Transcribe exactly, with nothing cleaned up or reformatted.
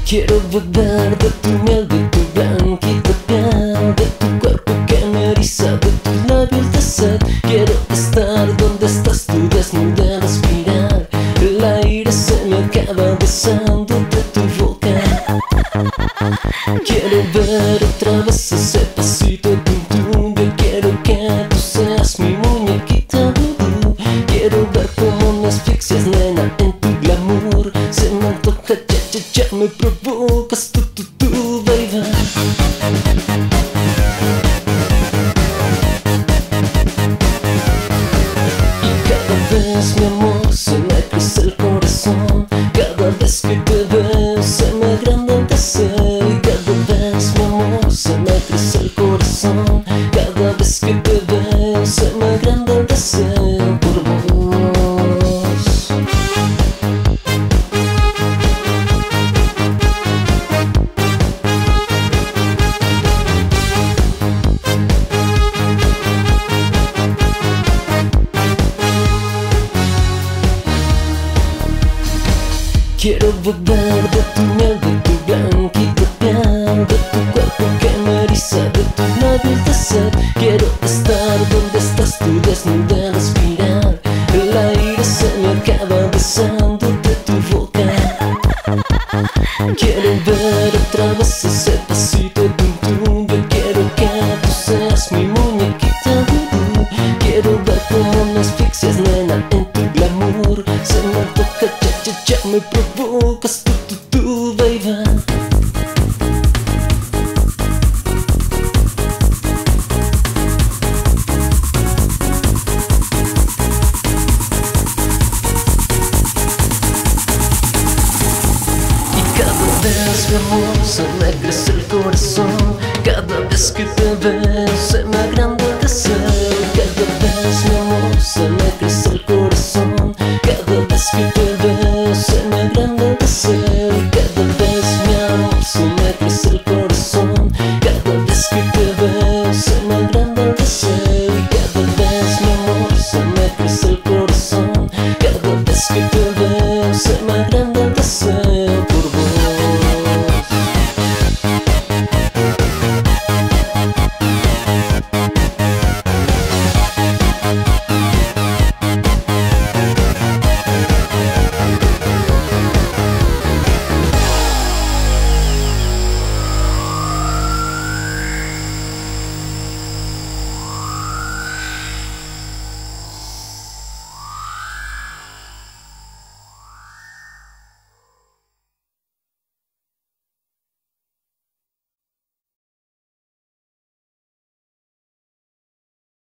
Quiero beber de tu miel, de tu blanquita piel, de tu cuerpo que me eriza, de tus labios de sed. Quiero estar donde estás tú, desnuda, respirar. El aire se me acaba besando de tu boca. Quiero ver otra vez ese pasito tum tum. Yo quiero que tú seas mi muñequita vudú. Quiero ver cómo me asfixias, nena, en tu glamour. Se me antoja, ya, ya, ya, me provocas tú, tú, tú, baby. Y cada vez, mi amor, se me crece el corazón. Cada vez que te veo se me agranda el deseo. Y cada vez, mi amor, se me crece el corazón. Cada vez que te veo se me agranda el deseo por vos. Quiero beber de tu miel, de tu blanquita piel, de tu cuerpo que me eriza, de tus labios de sed. Quiero estar donde estás tú, desnuda, respirar. El aire se me acaba besando de tu boca. Quiero ver otra vez ese pasito tum tum. Yo quiero que tú seas mi muñequita vudú. Quiero ver cómo me asfixias, nena, en tu glamour. Se me antoja, ya, ya, ya, me provocas tú, tú, tú, baby. Mi amor, se me crece el corazón. Cada vez que te veo se me agranda